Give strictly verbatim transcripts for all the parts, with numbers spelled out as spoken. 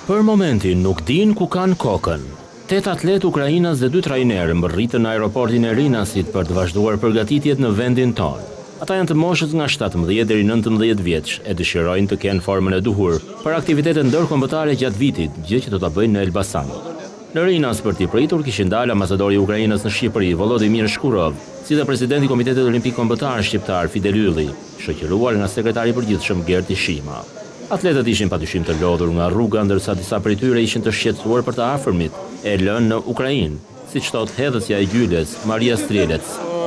Për momentin nuk din ku kanë kokën. Tet atlet ukrainas dhe dy trajnerë mbërritën në aeroportin e Rinasit për të vazhduar përgatitjet në vendin tonë. Ata janë të moshës nga shtatëmbëdhjetë deri nëntëmbëdhjetë vjeç e dëshirojnë të kenë formën e duhur për aktivitetet ndërkombëtare gjatë vitit, gjë që do ta bëjnë në Elbasan. Në Rinas për t'i pritur kishin dalë ambasadori i Ukrainës në Shqipëri, Volodymyr Shkurov, si dhe presidenti i Komitetit Olimpik Kombëtar Shqiptar Fidel Ylli, shoqëruar nga sekretari i përgjithshëm Gerti Shima. Atletët ishin padyshim të lodhur nga rruga, ndërsa disa prej tyre ishin të shqetësuar për të afërmit e lënë në Ukrainë, siç thot hedhësja e gjyles Maria Strelec.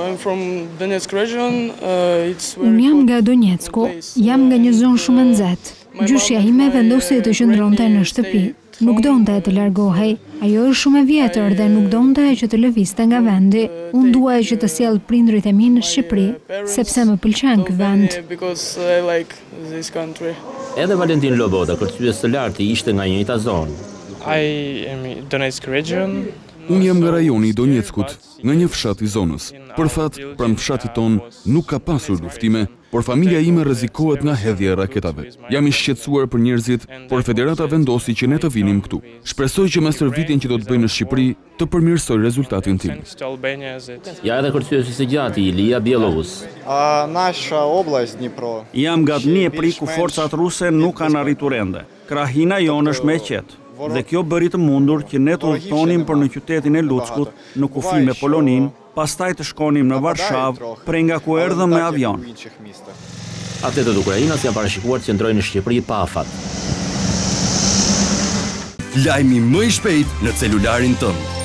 Unë jam nga Donjecku, jam nga një zonë shumë e nxehtë. Gjyshja ime vendosi të qëndronte në shtëpi. Nuk donte të largohej. Ajo është shumë e vjetër dhe nuk donte që të lëvizte nga vendi. Unë duaj që të sjell prindrit e mi në Shqipëri, sepse më pëlqen ky vend. Edhe Valentin Loboda, kërcyes së lartë, ishte nga njëjta zonë. Unë jam nga rajoni i Donjeckut, nga një fshat i zonës. Për fat, pranë fshatit ton nuk ka pasur luftime, por familja ime rrezikohet nga hedhja e raketave. Jam i shqetësuar për njerëzit, por federata vendosi që ne të vinim këtu. Shpresoj që me stërvitjen që do të bëj në Shqipëri të përmirësoj rezultatin tim. Ja edhe kërcyesi së gjatë Ilia Bielous. Jam nga Dnipri ku forcat ruse nuk kanë arritur ende. Krahina jonë është me qetë. Dhe kjo bëri të mundur që ne të udhëtonim për në qytetin e Luckut, në kufi me Polonin, pastaj të shkonim në Varshavë, prej nga ku erdhëm me avion. Atletët ukrainas janë parashikuar të qëndrojnë në Shqipëri pa afat. Lajmi më i shpejt në celularin tënd.